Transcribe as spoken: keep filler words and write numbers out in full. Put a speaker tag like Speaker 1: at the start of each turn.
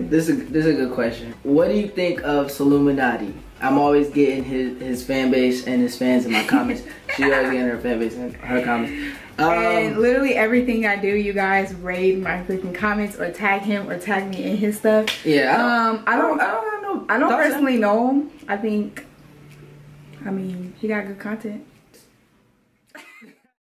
Speaker 1: This is this is a good question. What do you think of solluminati? I'm always getting his his fan base and his fans in my comments. She always getting her fan base and her comments. Um,
Speaker 2: and literally everything I do, you guys raid my freaking comments or tag him or tag me in his stuff.
Speaker 1: Yeah.
Speaker 2: Um, I don't,
Speaker 1: I don't know.
Speaker 2: I don't personally know him. I think, I mean, he got good content.